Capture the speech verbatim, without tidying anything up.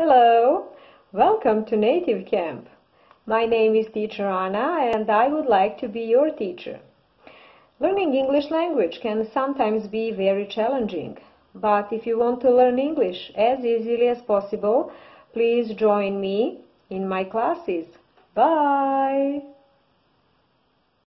Hello, welcome to Native Camp. My name is Teacher Ana and I would like to be your teacher. Learning English language can sometimes be very challenging, but if you want to learn English as easily as possible, please join me in my classes. Bye!